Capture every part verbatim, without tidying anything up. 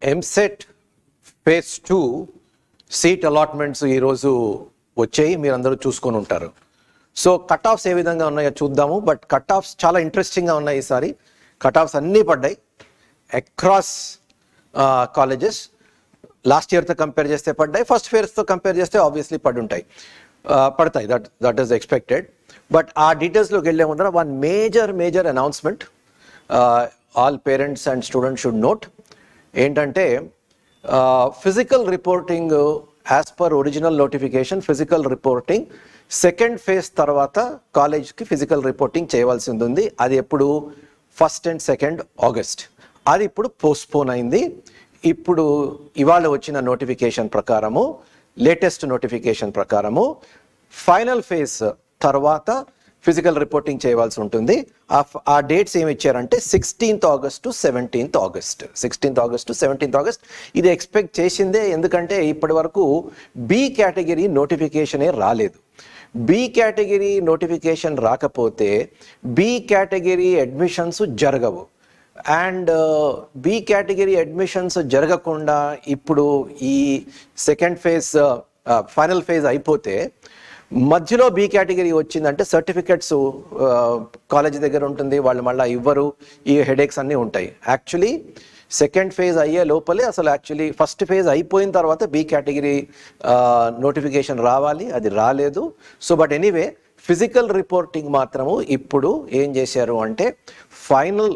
EAMCET phase two seat allotments ఈరోజు వచ్చాయి, మీరు అందరూ చూసుకొని ఉంటారు. సో కట్ ఆఫ్స్ ఏ విధంగా ఉన్నాయో చూద్దాము. బట్ కట్ ఆఫ్స్ చాలా ఇంట్రెస్టింగ్గా ఉన్నాయి ఈసారి. కట్ ఆఫ్స్ అన్నీ పడ్డాయి అక్రాస్ కాలేజెస్. లాస్ట్ ఇయర్తో కంపేర్ చేస్తే పడ్డాయి, ఫస్ట్ ఫేర్స్తో కంపేర్ చేస్తే ఆబ్వియస్లీ పడి ఉంటాయి, పడతాయి. That that is expected. But ఆ డీటెయిల్స్లోకి వెళ్ళే ముందర one major major announcement all parents and students should note. ఏంటంటే physical reporting as per original notification, physical reporting second phase తర్వాత కాలేజ్కి ఫిజికల్ రిపోర్టింగ్ చేయవలసి ఉంది. అది ఎప్పుడు ఫస్ట్ అండ్ సెకండ్ ఆగస్ట్. అది ఇప్పుడు పోస్ట్పోన్ అయింది. ఇప్పుడు ఇవాళ వచ్చిన నోటిఫికేషన్ ప్రకారము, లేటెస్ట్ నోటిఫికేషన్ ప్రకారము ఫైనల్ ఫేజ్ తర్వాత ఫిజికల్ రిపోర్టింగ్ చేయవలసి ఉంటుంది. ఆ డేట్స్ ఏమి ఇచ్చారంటే sixteenth August seventeenth August sixteenth August seventeenth August ఇది ఎక్స్పెక్ట్ చేసిందే. ఎందుకంటే ఇప్పటి వరకు బి కేటగిరీ నోటిఫికేషనే రాలేదు. బి కేటగిరీ నోటిఫికేషన్ రాకపోతే బి కేటగిరీ అడ్మిషన్స్ జరగవు. అండ్ బి కేటగిరీ అడ్మిషన్స్ జరగకుండా ఇప్పుడు ఈ సెకండ్ ఫేజ్ ఫైనల్ ఫేజ్ అయిపోతే మధ్యలో బి కేటగిరీ వచ్చిందంటే సర్టిఫికెట్స్ కాలేజ్ దగ్గర ఉంటుంది, వాళ్ళు మళ్ళీ ఇవ్వరు, ఈ హెడేక్స్ అన్నీ ఉంటాయి. యాక్చువల్లీ సెకండ్ ఫేజ్ అయ్యే లోపలే అసలు యాక్చువల్లీ ఫస్ట్ ఫేజ్ అయిపోయిన తర్వాత బి కేటగిరీ నోటిఫికేషన్ రావాలి, అది రాలేదు. So but anyway physical reporting మాత్రము ఇప్పుడు ఏం చేశారు అంటే ఫైనల్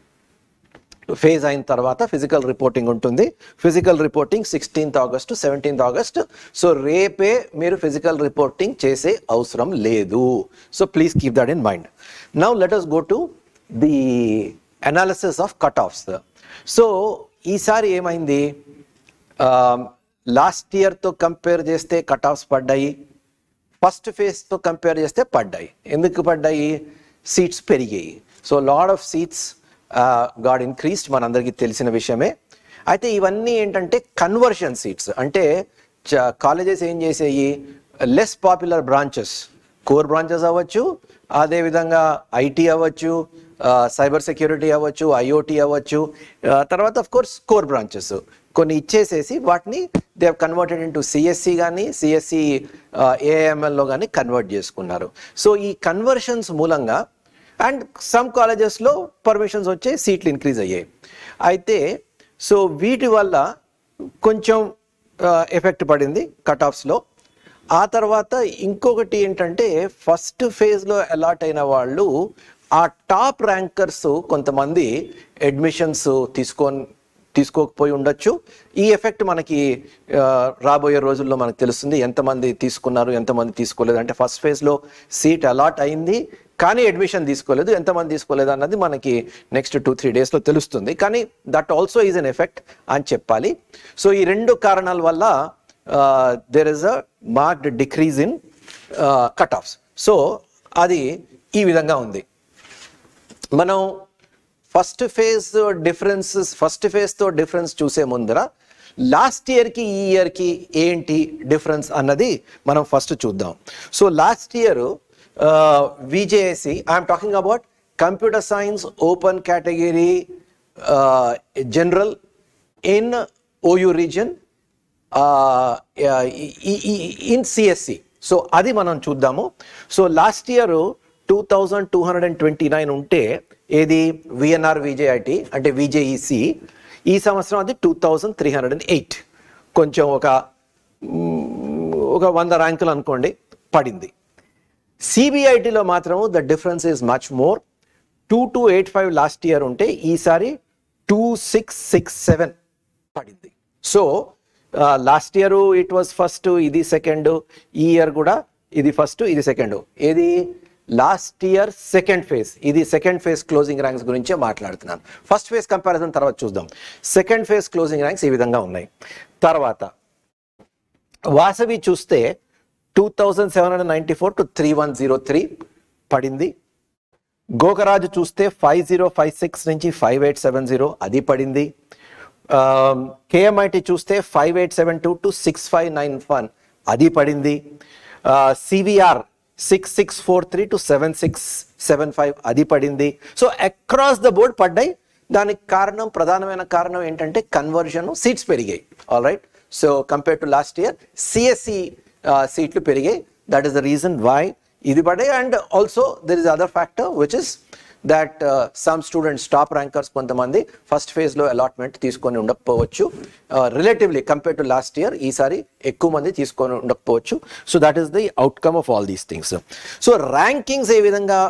ఫేజ్ అయిన తర్వాత ఫిజికల్ రిపోర్టింగ్ ఉంటుంది. Physical reporting sixteenth August seventeenth August. So రేపే మీరు ఫిజికల్ రిపోర్టింగ్ చేసే అవసరం లేదు. So please keep that in mind. Now let us go to the analysis of cut offs. So ఈసారి ఏమైంది, లాస్ట్ ఇయర్తో కంపేర్ చేస్తే కట్ ఆఫ్స్ పడ్డాయి, ఫస్ట్ ఫేజ్తో కంపేర్ చేస్తే పడ్డాయి. ఎందుకు పడ్డాయి? సీట్స్ పెరిగాయి. So lot of seats got increased, మనందరికీ తెలిసిన విషయమే. అయితే ఇవన్నీ ఏంటంటే కన్వర్షన్ సీట్స్. అంటే కాలేజెస్ ఏం చేసేయి, less popular branches, core branches అవ్వచ్చు, అదేవిధంగా ఐటీ అవ్వచ్చు, సైబర్ సెక్యూరిటీ అవ్వచ్చు, ఐఓటీ అవ్వచ్చు, తర్వాత ఆఫ్ కోర్స్ కోర్ బ్రాంచెస్ కొన్ని ఇచ్చేసేసి వాటిని they have converted into CSE కానీ సిఎస్సి ఏఎంఎల్లో కానీ కన్వర్ట్ చేసుకున్నారు. సో ఈ కన్వర్షన్స్ మూలంగా అండ్ సమ్ కాలేజెస్లో పర్మిషన్స్ వచ్చే సీట్లు ఇంక్రీజ్ అయ్యాయి. అయితే సో వీటి వల్ల కొంచెం ఎఫెక్ట్ పడింది కట్ ఆఫ్స్లో. ఆ తర్వాత ఇంకొకటి ఏంటంటే ఫస్ట్ ఫేజ్లో అలాట్ అయిన వాళ్ళు ఆ టాప్ ర్యాంకర్స్ కొంతమంది అడ్మిషన్స్ తీసుకొని తీసుకోకపోయి ఉండొచ్చు. ఈ ఎఫెక్ట్ మనకి రాబోయే రోజుల్లో మనకు తెలుస్తుంది ఎంతమంది తీసుకున్నారు ఎంతమంది తీసుకోలేదు. అంటే ఫస్ట్ ఫేజ్లో సీట్ అలాట్ అయింది కానీ అడ్మిషన్ తీసుకోలేదు, ఎంతమంది తీసుకోలేదు అన్నది మనకి నెక్స్ట్ టూ త్రీ డేస్లో తెలుస్తుంది. కానీ that also is an effect అని చెప్పాలి. సో ఈ రెండు కారణాల వల్ల there is a marked decrease in cut offs. So అది ఈ విధంగా ఉంది. మనం ఫస్ట్ ఫేజ్ డిఫరెన్సెస్ ఫస్ట్ ఫేజ్తో డిఫరెన్స్ చూసే ముందర లాస్ట్ ఇయర్కి ఈ ఇయర్కి ఏంటి డిఫరెన్స్ అన్నది మనం ఫస్ట్ చూద్దాం. So last year V J S C, I am talking about computer science open category uh, general in O U region uh, uh, in C S C. So adi manam chuddamo. So last year two thousand two hundred twenty-nine unte edi V N R V J I T ante V J E C ee samvasaram adi two thousand three hundred eight, koncham oka oka one hundred ర్యాంకులు అనుకోండి పడింది. సిబిఐటీలో మాత్రము the difference is much more. Two two eight five last year ఉంటే ఈసారి two six six seven పడింది. So last year it was first, ఇది second, ఈ ఇయర్ కూడా ఇది ఫస్ట్ ఇది సెకండ్. ఏది లాస్ట్ ఇయర్ సెకండ్ ఫేజ్, ఇది సెకండ్ ఫేజ్ క్లోజింగ్ ర్యాంక్స్ గురించే మాట్లాడుతున్నాను. ఫస్ట్ ఫేజ్ కంపారిజన్ తర్వాత చూద్దాం. సెకండ్ ఫేజ్ క్లోజింగ్ ర్యాంక్స్ ఈ విధంగా ఉన్నాయి. తర్వాత వాసవి చూస్తే two thousand seven hundred ninety four to three one zero three పడింది. గోకరాజు చూస్తే ఫైవ్ జీరో ఫైవ్ సిక్స్ నుంచి ఫైవ్ ఎయిట్ సెవెన్ జీరో అది పడింది. కేఎంఐటి చూస్తే five eight seven two to six five nine one అది పడింది. CVR six six four three to seven six seven five అది పడింది. సో అక్రాస్ ద బోర్డ్ పడ్డాయి. దానికి కారణం ప్రధానమైన కారణం ఏంటంటే కన్వర్షన్ సీట్స్ పెరిగాయి. All right, so compare to last year CSE సీట్లు పెరిగాయి. That is the reason why ఇది పడ్డాయి. And also there is other factor which is that uh, some students top rankers కొంతమంది ఫస్ట్ ఫేజ్ లో allotment తీసుకొని ఉండకపోవచ్చు, relatively compare to last year ఈసారి ఎక్కువ మంది తీసుకొని ఉండకపోవచ్చు. So that is the outcome of all these things. So rankings ఏ విధంగా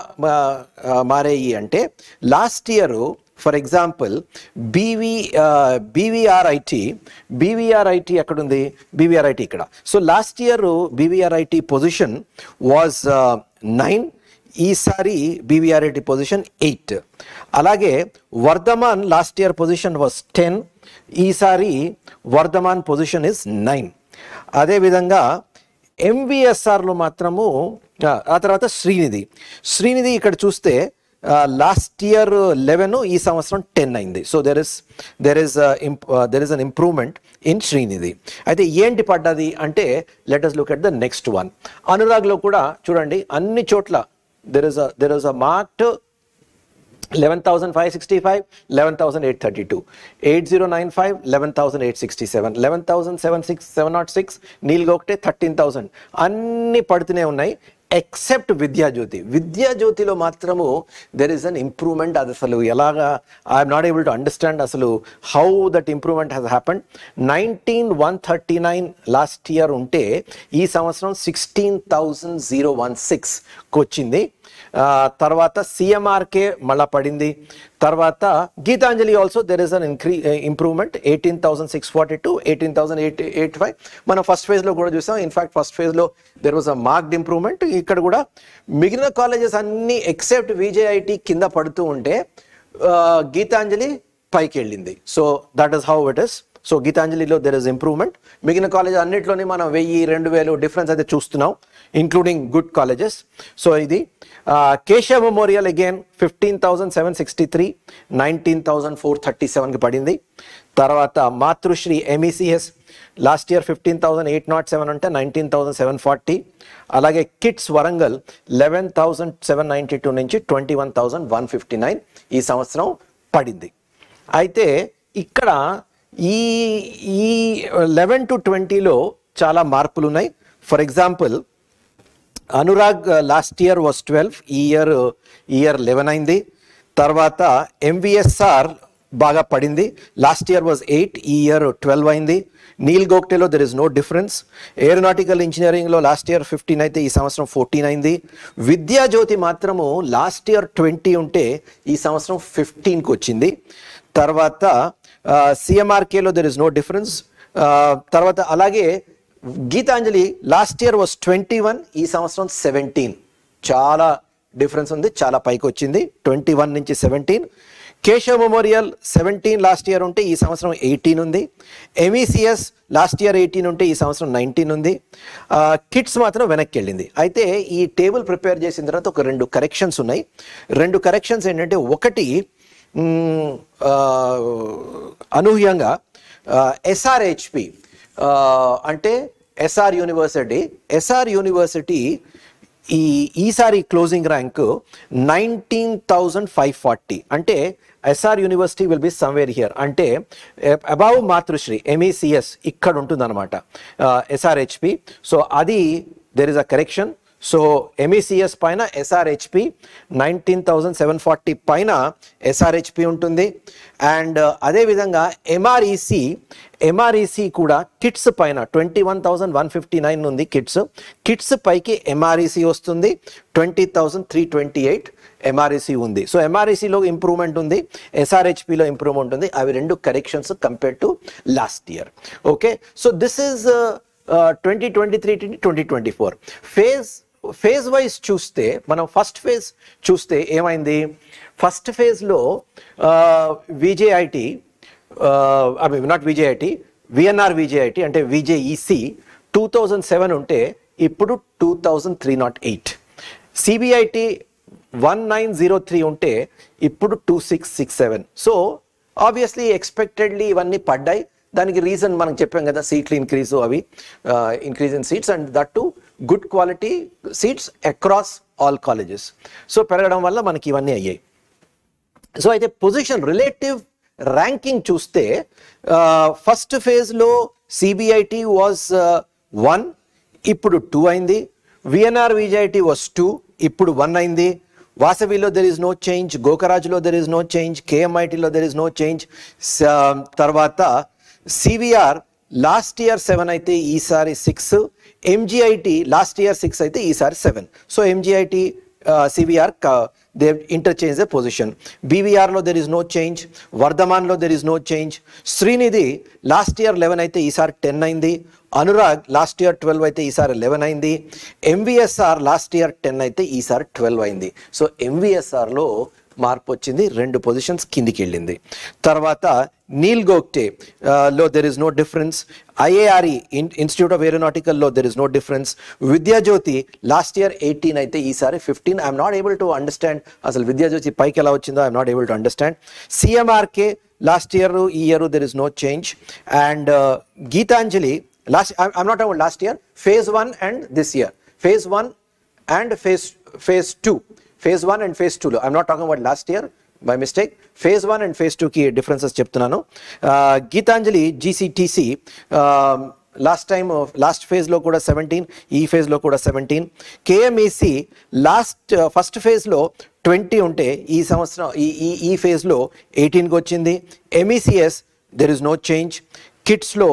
మారాయి అంటే last year for example BV BVRIT BVRIT ఎక్కడుంది, బీవీఆర్ఐటి ఇక్కడ. So last year BVRIT position was nine, ఈసారి బీవీఆర్ఐటి పొజిషన్ ఎయిట్. అలాగే Vardhaman last year position was ten, ఈసారి Vardhaman position is nine. అదేవిధంగా ఎంవిఎస్ఆర్లో మాత్రము ఆ తర్వాత శ్రీనిధి శ్రీనిధి ఇక్కడ చూస్తే లాస్ట్ ఇయర్ లెవెన్, ఈ సంవత్సరం టెన్ అయింది. So there is there is there is an improvement in Srinidhi. అయితే ఏంటి పడ్డది అంటే let us look at the next one. అనురాగ్లో కూడా చూడండి అన్ని చోట్ల there is a there is a marked eleven thousand five hundred sixty-five, eleven thousand eight hundred thirty-two, eight thousand ninety-five, eleven thousand eight hundred sixty-seven, eleven thousand seven hundred six, నీల్గా ఒకటే thirteen thousand, అన్ని పడుతూనే ఉన్నాయి except Vidyajyothi. విద్యాజ్యోతిలో మాత్రము there is an improvement. అది అసలు ఎలాగా I'm not able to understand అసలు how that improvement has happened. Nineteen one thirty nine last year ఉంటే ఈ సంవత్సరం సిక్స్టీన్ థౌజండ్ జీరో వన్ సిక్స్కి వచ్చింది. తర్వాత సిఎంఆర్కే మళ్ళా పడింది. తర్వాత Geetanjali also there is an increase improvement eighteen thousand six forty two, eighteen thousand eight eight five మనం ఫస్ట్ ఫేజ్లో కూడా చూసాం. ఇన్ఫాక్ట్ ఫస్ట్ ఫేజ్లో there was a marked improvement. ఇక్కడ కూడా మిగిలిన కాలేజెస్ అన్ని ఎక్సెప్ట్ విజేఐటి కింద పడుతూ ఉంటే గీతాంజలి పైకి వెళ్ళింది. So that is how it is. So గీతాంజలిలో దెర్ ఇస్ ఇంప్రూవ్మెంట్. మిగిలిన కాలేజ్ అన్నింటిలోనే మనం వెయ్యి రెండు వేలు డిఫరెన్స్ అయితే చూస్తున్నాం, ఇంక్లూడింగ్ గుడ్ కాలేజెస్. సో ఇది Keshav memorial again fifteen thousand seven sixty three, nineteen thousand four thirty సెవెన్కి పడింది. తర్వాత Matrusri MECS last year fifteen thousand eight nought seven అంటే నైన్టీన్ థౌసండ్ సెవెన్ ఫార్టీ. అలాగే KITS Warangal eleven thousand seven ninety two నుంచి twenty one thousand one fifty nine ఈ సంవత్సరం పడింది. అయితే ఇక్కడ ఈ ఈ లెవెన్ టు ట్వంటీలో చాలా మార్పులు ఉన్నాయి. For example Anurag last year was twelve, ఈ ఇయర్ ఈ ఇయర్ లెవెన్ అయింది. తర్వాత ఎంవిఎస్ఆర్ బాగా పడింది, లాస్ట్ ఇయర్ వాజ్ ఎయిట్, ఈ ఇయర్ ట్వెల్వ్ అయింది. నీల్ గోక్టేలో there is no difference. Aeronautical ఇంజనీరింగ్లో లాస్ట్ ఇయర్ ఫిఫ్టీన్ అయితే ఈ సంవత్సరం ఫోర్టీన్ అయింది. విద్యాజ్యోతి మాత్రము లాస్ట్ ఇయర్ ట్వంటీ ఉంటే ఈ సంవత్సరం ఫిఫ్టీన్కి వచ్చింది. తర్వాత సిఎంఆర్కేలో దెర్ ఇస్ నో డిఫరెన్స్. తర్వాత అలాగే Geetanjali last year was twenty one, ఈ సంవత్సరం సెవెంటీన్, చాలా డిఫరెన్స్ ఉంది, చాలా పైకి వచ్చింది ట్వంటీ వన్ నుంచి seventeen. Keshav memorial seventeen last year ఉంటే ఈ సంవత్సరం ఎయిటీన్ ఉంది. ఎంఈసిఎస్ లాస్ట్ ఇయర్ ఎయిటీన్ ఉంటే ఈ సంవత్సరం నైన్టీన్ ఉంది. కిట్స్ మాత్రం వెనక్కి వెళ్ళింది. అయితే ఈ టేబుల్ ప్రిపేర్ చేసిన తర్వాత ఒక రెండు కరెక్షన్స్ ఉన్నాయి. రెండు కరెక్షన్స్ ఏంటంటే ఒకటి అనూహ్యంగా ఎస్ఆర్హెచ్పి అంటే ఎస్ఆర్ యూనివర్సిటీ ఎస్ఆర్ యూనివర్సిటీ ఈ ఈసారి closing rank nineteen thousand five forty అంటే SR university will be somewhere here అంటే అబౌవ్ మాతృశ్రీ ఎంఈసిఎస్ ఇక్కడ ఉంటుంది అనమాట ఎస్ఆర్హెచ్పి. సో అది there is a correction. So MECS పైన SRHP nineteen thousand seven forty పైన ఎస్ఆర్హెచ్పి ఉంటుంది. అండ్ అదేవిధంగా ఎంఆర్ఈసి ఎంఆర్ఈసి కూడా కిట్స్ పైన twenty one thousand one fifty nine ఉంది. కిట్స్ కిట్స్ పైకి ఎంఆర్ఈసి వస్తుంది, twenty thousand three twenty eight MREC ఉంది. సో ఎంఆర్ఈసిలో ఇంప్రూవ్మెంట్ ఉంది, ఎస్ఆర్హెచ్పిలో ఇంప్రూవ్మెంట్ ఉంది. అవి రెండు corrections compare to last year. Okay, so this is twenty twenty three twenty twenty four phase phase wise చూస్తే మనం ఫస్ట్ ఫేజ్ చూస్తే ఏమైంది, ఫస్ట్ ఫేజ్లో VJIT I mean not VJIT VNR VJIT అంటే విజేఈసి టూ థౌజండ్ సెవెన్ ఉంటే ఇప్పుడు two thousand three not eight. CBIT one nine zero three ఉంటే ఇప్పుడు two six six seven. So obviously expectedly ఇవన్నీ పడ్డాయి. దానికి రీజన్ మనం చెప్పాం కదా, సీట్లు ఇంక్రీజ్, అవి increase in seats and that to good quality seats across all colleges. So పెరగడం వల్ల మనకి ఇవన్నీ అయ్యాయి. సో అయితే పొజిషన్ రిలేటివ్ ర్యాంకింగ్ చూస్తే ఫస్ట్ ఫేజ్లో సిబిఐటి వాజ్ వన్, ఇప్పుడు టూ అయింది. విఎన్ఆర్ విజైటి వాజ్ టూ, ఇప్పుడు వన్ అయింది. వాసవిలో దెర్ ఇస్ నో చేంజ్, గోకరాజ్లో దెర్ ఇస్ నో చేంజ్, కేఎంఐటీలో దెర్ ఇస్ నో చేంజ్. తర్వాత సివిఆర్ లాస్ట్ ఇయర్ సెవెన్ అయితే ఈసారి six, MGIT last year six అయితే ఈసారి seven. So MGIT CVR they interchange the position. బీవీఆర్లో దెర్ ఇస్ నో చేంజ్, వర్ధమాన్లో there is no change. Sreenidhi last year eleven అయితే ఈసారి ten అయింది. అనురాగ్ లాస్ట్ ఇయర్ ట్వెల్వ్ అయితే ఈసారి లెవెన్ అయింది. ఎంవిఎస్ఆర్ లాస్ట్ ఇయర్ టెన్ అయితే ఈసారి ట్వెల్వ్ అయింది. సో ఎంవిఎస్ఆర్లో మార్పు వచ్చింది, రెండు పొజిషన్స్ కిందికి వెళ్ళింది. తర్వాత నీల్ గోక్టే లో there is no difference. IARE institute of ఏరోనాటికల్లో there is no difference. Vidyajyothi last year eighteen అయితే ఈసారి fifteen. I'm not able to understand అసలు విద్యాజ్యోతి పైకి ఎలా వచ్చిందో I'm not able to understand. సిఎంఆర్కే లాస్ట్ ఇయర్ ఈ year there is no change. And Geethanjali last I'm not about last year, phase one and this year, phase one and phase phase two, phase one and phase టూలో I'm not talking about last year by mistake. Phase one and phase టూకి differences చెప్తున్నాను. Geethanjali GCTC last time last ఫేజ్లో కూడా seventeen, ఈ ఫేజ్లో కూడా seventeen. KMEC last first ఫేజ్లో twenty ఉంటే ఈ సంవత్సరం ఈ ఈ ఈ ఫేజ్లో ఎయిటీన్కి వచ్చింది. MECS there is no change. కిట్స్లో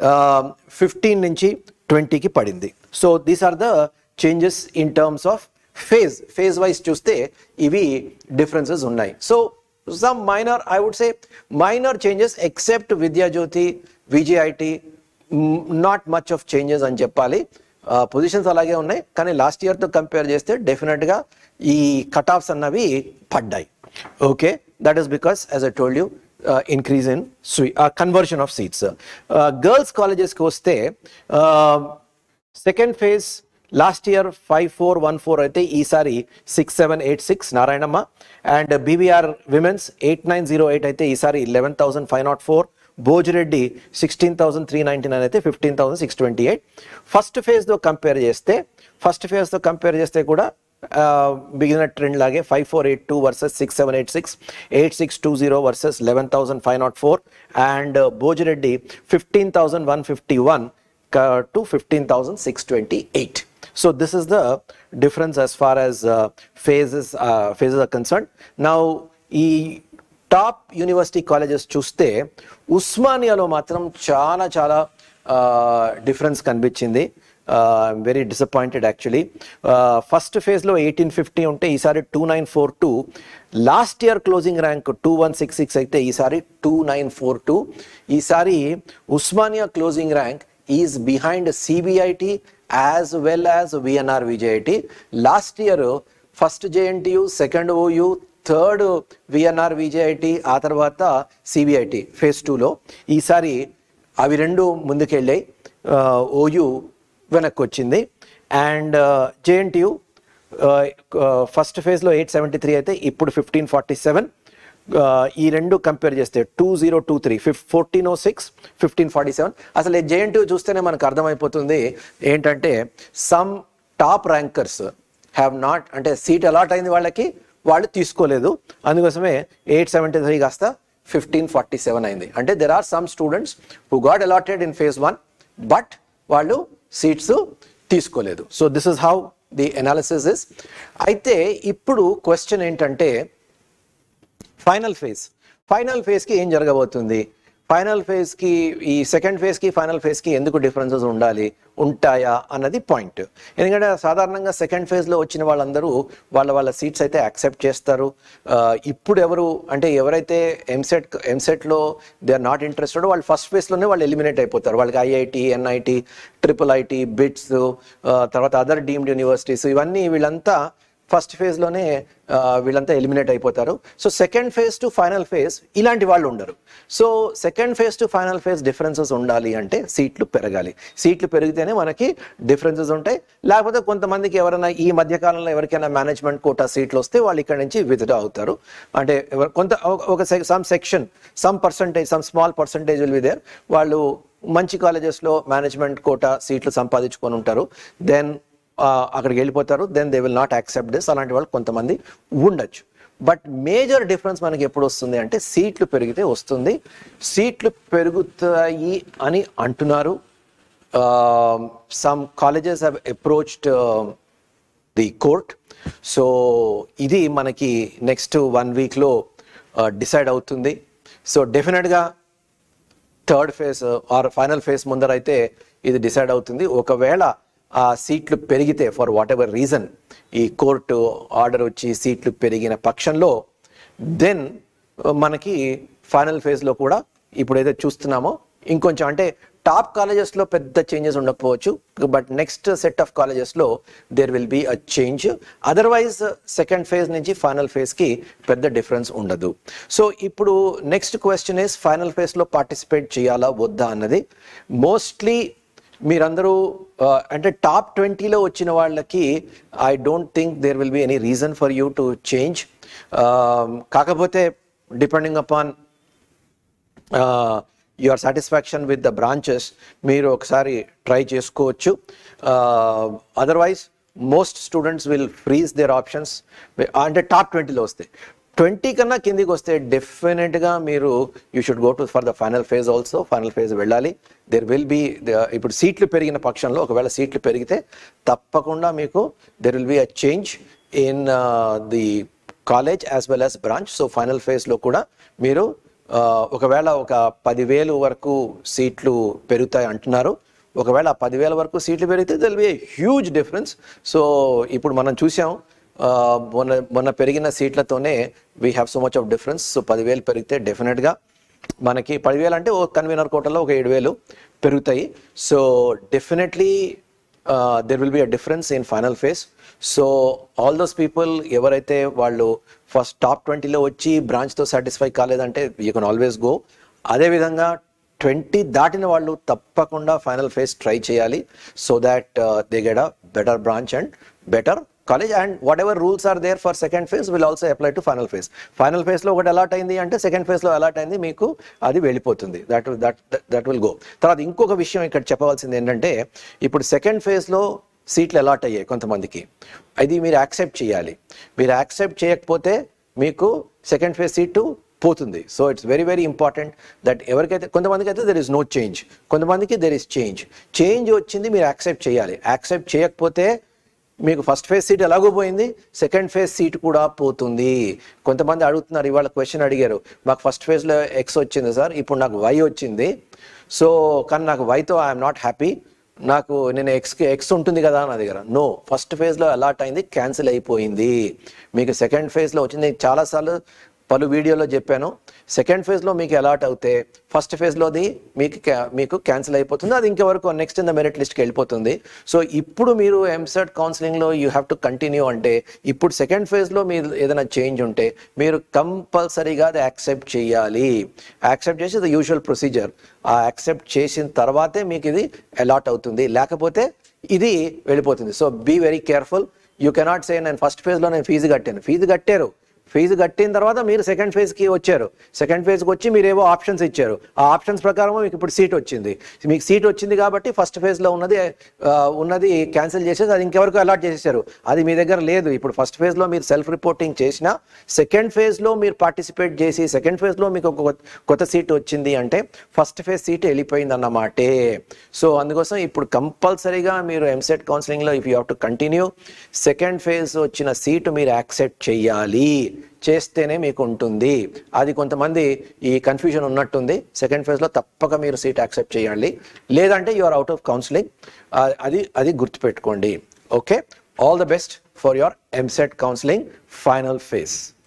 ఫిఫ్టీన్ నుంచి ట్వంటీకి పడింది. So these are the changes in terms of phase. Phase wise చూస్తే ఇవి డిఫరెన్సెస్ ఉన్నాయి. So some minor, I would say minor changes except Vidyajyothi, VJIT, not much of changes అని చెప్పాలి. Positions అలాగే ఉన్నాయి, కానీ లాస్ట్ ఇయర్తో కంపేర్ చేస్తే డెఫినెట్గా ఈ కట్ ఆఫ్స్ అన్నవి పడ్డాయి. Okay, that is because as I told you increase in conversion of seats. Girls కాలేజెస్కి వస్తే second phase last year five four one four అయితే ఈసారి six seven eight six Narayanamma. And BVR women's eight nine zero eight అయితే ఈసారి eleven thousand five not four. Bhojireddy sixteen thousand three ninety nine అయితే fifteen thousand six twenty eight. First ఫేజ్తో compare చేస్తే first ఫేజ్తో compare చేస్తే కూడా బిగిన ట్రెండ్ లాగే five four eight two versus six seven eight six, eight six two zero versus eleven thousand five not four. And Bhojireddy fifteen thousand one fifty one to fifteen thousand six twenty eight. So this is the difference as far as uh, phases uh, phases are concerned. Now ఈ top university colleges చూస్తే ఉస్మానియాలో మాత్రం చాలా చాలా difference కనిపించింది. I'm very disappointed actually. First ఫేజ్లో eighteen fifty ఉంటే ఈసారి two nine four two. Last year closing rank two one six six అయితే ఈసారి టూ నైన్ ఫోర్ టూ. ఈసారి Osmania closing rank is behind CBIT as well as V N R V J I T. Last year first J N T U, second O U, third V N R V J I T, ఆ తర్వాత C B I T phase టూలో. ఈసారి అవి రెండు ముందుకెళ్ళాయి, OU వెనక్కి వచ్చింది. And J N T U first ఫేజ్లో ఎయిట్ సెవెంటీ త్రీ అయితే ఇప్పుడు ఫిఫ్టీన్ ఫార్టీ సెవెన్. ఈ రెండు కంపేర్ చేస్తే two zero two three fif fourteen O six fifteen forty seven. అసలు జేఎన్టీ చూస్తేనే మనకు అర్థమైపోతుంది ఏంటంటే some top rankers have not, అంటే సీట్ అలాట్ అయింది వాళ్ళకి, వాళ్ళు తీసుకోలేదు. అందుకోసమే ఎయిట్ సెవెంటీ త్రీ కాస్త ఫిఫ్టీన్ ఫార్టీ సెవెన్ అయింది. అంటే there are some students who got allotted in phase one but వాళ్ళు సీట్స్ తీసుకోలేదు. So this is how the analysis is. అయితే ఇప్పుడు క్వశ్చన్ ఏంటంటే ఫైనల్ ఫేజ్ ఫైనల్ ఫేజ్కి ఏం జరగబోతుంది? ఫైనల్ ఫేజ్కి ఈ సెకండ్ ఫేజ్కి ఫైనల్ ఫేజ్కి ఎందుకు డిఫరెన్సెస్ ఉండాలి, ఉంటాయా అన్నది పాయింట్. ఎందుకంటే సాధారణంగా సెకండ్ ఫేజ్లో వచ్చిన వాళ్ళందరూ వాళ్ళ వాళ్ళ సీట్స్ అయితే యాక్సెప్ట్ చేస్తారు. ఇప్పుడు ఎవరు అంటే ఎవరైతే ఎంసెట్ ఎంసెట్లో దే ఆర్ నాట్ ఇంట్రెస్టెడ్ వాళ్ళు ఫస్ట్ ఫేజ్లోనే వాళ్ళు ఎలిమినేట్ అయిపోతారు. వాళ్ళకి IIT, NIT, triple IT, BITS, తర్వాత అదర్ డీమ్డ్ యూనివర్సిటీస్, ఇవన్నీ వీళ్ళంతా ఫస్ట్ ఫేజ్లోనే వీళ్ళంతా ఎలిమినేట్ అయిపోతారు. So second phase to final phase ఇలాంటి వాళ్ళు ఉండరు. So second phase to final phase differences ఉండాలి అంటే సీట్లు పెరగాలి. సీట్లు పెరిగితేనే మనకి డిఫరెన్సెస్ ఉంటాయి. లేకపోతే కొంతమందికి ఎవరైనా ఈ మధ్యకాలంలో ఎవరికైనా మేనేజ్మెంట్ కోటా సీట్లు వస్తే వాళ్ళు ఇక్కడ నుంచి విత్డ్రా అవుతారు. అంటే కొంత ఒక some section, some percentage, some small percentage will be there. వాళ్ళు మంచి కాలేజెస్లో మేనేజ్మెంట్ కోటా సీట్లు సంపాదించుకొని ఉంటారు, దెన్ అక్కడికి వెళ్ళిపోతారు, then they will not accept this. అలాంటి వాళ్ళు కొంతమంది ఉండొచ్చు. బట్ మేజర్ డిఫరెన్స్ మనకి ఎప్పుడు వస్తుంది అంటే సీట్లు పెరిగితే వస్తుంది. సీట్లు పెరుగుతాయి అని అంటున్నారు. Some colleges have approached the court. So ఇది మనకి నెక్స్ట్ వన్ వీక్లో డిసైడ్ అవుతుంది. సో డెఫినెట్గా third phase or final phase ముందర అయితే ఇది డిసైడ్ అవుతుంది. ఒకవేళ ఆ సీట్లు పెరిగితే ఫర్ వాట్ ఎవర్ రీజన్ ఈ కోర్టు ఆర్డర్ వచ్చి సీట్లు పెరిగిన పక్షంలో దెన్ మనకి ఫైనల్ ఫేజ్లో కూడా ఇప్పుడైతే చూస్తున్నామో ఇంకొంచెం అంటే టాప్ కాలేజెస్లో పెద్ద చేంజెస్ ఉండకపోవచ్చు, బట్ నెక్స్ట్ సెట్ ఆఫ్ కాలేజెస్లో there will be a change. Otherwise second phase నుంచి ఫైనల్ ఫేజ్కి పెద్ద డిఫరెన్స్ ఉండదు. సో ఇప్పుడు నెక్స్ట్ క్వశ్చన్ ఇస్ ఫైనల్ ఫేజ్లో పార్టిసిపేట్ చేయాలా వద్దా అన్నది. మోస్ట్లీ మీరందరూ అంటే టాప్ ట్వంటీలో వచ్చిన వాళ్ళకి I don't think there will be any reason for you to change. కాకపోతే depending upon your satisfaction with the branches మీరు ఒకసారి ట్రై చేసుకోవచ్చు. Otherwise most students will freeze their options. అంటే టాప్ ట్వంటీలో వస్తే, ట్వంటీ కన్నా కిందికి వస్తే డెఫినెట్గా మీరు you should go to for the final phase also. Final phase వెళ్ళాలి. దేర్ విల్ బీ ఇప్పుడు సీట్లు పెరిగిన పక్షంలో ఒకవేళ సీట్లు పెరిగితే తప్పకుండా మీకు there will be a change in the college as well as branch. So final ఫేజ్లో కూడా మీరు ఒకవేళ ఒక పదివేలు వరకు సీట్లు పెరుగుతాయి అంటున్నారు. ఒకవేళ ఆ పదివేల వరకు సీట్లు పెరిగితే there will be a huge difference. సో ఇప్పుడు మనం చూసాం మొన్న మొన్న పెరిగిన సీట్లతోనే we have so much of difference. So పదివేలు పెరిగితే డెఫినెట్గా మనకి పదివేలు అంటే ఓ కన్వీనర్ కోటలో ఒక ఏడు వేలు పెరుగుతాయి. So definitely there will be a difference in final phase. So all those people ఎవరైతే వాళ్ళు ఫస్ట్ టాప్ ట్వంటీలో వచ్చి బ్రాంచ్తో సాటిస్ఫై కాలేదంటే యూ కెన్ ఆల్వేస్ గో. అదేవిధంగా ట్వంటీ దాటిన వాళ్ళు తప్పకుండా ఫైనల్ ఫేజ్ ట్రై చేయాలి. So that they get a better branch and better college and whatever rules are there for second phase will also apply to final phase. Final ఫేజ్లో ఒకటి allot అయింది అంటే second ఫేజ్లో allot అయింది మీకు అది వెళ్ళిపోతుంది. That that that will go. తర్వాత ఇంకొక విషయం ఇక్కడ చెప్పవలసింది ఏంటంటే ఇప్పుడు సెకండ్ ఫేజ్లో సీట్లు అలాట్ అయ్యాయి కొంతమందికి, అది మీరు యాక్సెప్ట్ చేయాలి. మీరు యాక్సెప్ట్ చేయకపోతే మీకు సెకండ్ ఫేజ్ సీటు పోతుంది. So it's very very important that ఎవరికైతే కొంతమందికి అయితే దెర్ ఇస్ నో చేంజ్, కొంతమందికి దెర్ ఇస్ చేంజ్. చేంజ్ వచ్చింది మీరు యాక్సెప్ట్ చేయాలి. యాక్సెప్ట్ చేయకపోతే మీకు ఫస్ట్ ఫేజ్ సీట్ ఎలాగో పోయింది, సెకండ్ ఫేజ్ సీట్ కూడా పోతుంది. కొంతమంది అడుగుతున్నారు, ఇవాళ క్వశ్చన్ అడిగారు, మాకు ఫస్ట్ ఫేజ్లో ఎక్స్ వచ్చింది సార్, ఇప్పుడు నాకు వై వచ్చింది. సో కానీ నాకు వైతో ఐఎమ్ నాట్ హ్యాపీ, నాకు నేను ఎక్స్కి ఎక్స్ ఉంటుంది కదా నా దగ్గర. నో, ఫస్ట్ ఫేజ్లో అలాట్ అయింది, క్యాన్సిల్ అయిపోయింది. మీకు సెకండ్ ఫేజ్లో వచ్చింది. చాలాసార్లు పలు వీడియోలో చెప్పాను, సెకండ్ ఫేజ్లో మీకు అలాట్ అవుతే ఫస్ట్ ఫేజ్లోది మీకు మీకు క్యాన్సిల్ అయిపోతుంది, అది ఇంకెవరకు నెక్స్ట్ ఇన్ ద మెరిట్ లిస్ట్కి వెళ్ళిపోతుంది. సో ఇప్పుడు మీరు ఎంసెట్ కౌన్సిలింగ్లో యూ హ్యావ్ టు కంటిన్యూ అంటే ఇప్పుడు సెకండ్ ఫేజ్లో మీరు ఏదైనా చేంజ్ ఉంటే మీరు కంపల్సరీగా అది యాక్సెప్ట్ చేయాలి. యాక్సెప్ట్ చేసి ద యూజువల్ ప్రొసీజర్, ఆ యాక్సెప్ట్ చేసిన తర్వాతే మీకు ఇది అలాట్ అవుతుంది, లేకపోతే ఇది వెళ్ళిపోతుంది. So be very careful. You cannot say నేను ఫస్ట్ ఫేజ్లో నేను ఫీజు కట్టాను. ఫీజు కట్టారు, ఫీజు కట్టిన తర్వాత మీరు సెకండ్ ఫేజ్కి వచ్చారు. సెకండ్ ఫేజ్కి వచ్చి మీరు ఏవో ఆప్షన్స్ ఇచ్చారు, ఆ ఆప్షన్స్ ప్రకారం మీకు ఇప్పుడు సీట్ వచ్చింది. మీకు సీట్ వచ్చింది కాబట్టి ఫస్ట్ ఫేజ్లో ఉన్నది ఉన్నది క్యాన్సిల్ చేసేసి అది ఇంకెవరకు అలాట్ చేసేసారు, అది మీ దగ్గర లేదు. ఇప్పుడు ఫస్ట్ ఫేజ్లో మీరు సెల్ఫ్ రిపోర్టింగ్ చేసినా సెకండ్ ఫేజ్లో మీరు పార్టిసిపేట్ చేసి సెకండ్ ఫేజ్లో మీకు ఒక కొత్త సీట్ వచ్చింది అంటే ఫస్ట్ ఫేజ్ సీట్ వెళ్ళిపోయింది అన్నమాటే. సో అందుకోసం ఇప్పుడు కంపల్సరీగా మీరు ఎంసెట్ కౌన్సిలింగ్లో if you have to continue, second phase వచ్చిన సీటు మీరు యాక్సెప్ట్ చేయాలి, చేస్తేనే మీకు ఉంటుంది. అది కొంతమంది ఈ కన్ఫ్యూజన్ ఉన్నట్టుంది. సెకండ్ ఫేజ్లో తప్పక మీరు సీట్ యాక్సెప్ట్ చేయాలి, లేదంటే you are out of counselling. అది అది గుర్తుపెట్టుకోండి. Okay, all the best for your EAMCET counselling final phase.